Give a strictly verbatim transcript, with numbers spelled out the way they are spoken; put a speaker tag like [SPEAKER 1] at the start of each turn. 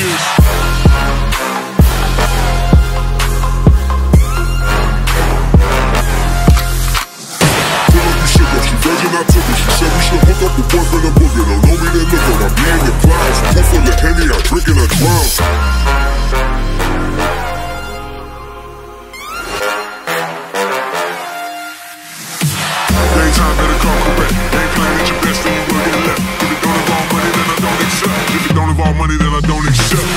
[SPEAKER 1] is. I took it. She said we should hook up with boyfriend and booger. Don't know me, then look up. I be in the clouds. Pool full of Henny, I drink and I drown. Daytime better come correct. Ain't playing at your best, then you will get left. If it don't involve money, then I don't accept. If it don't involve money, then I don't accept.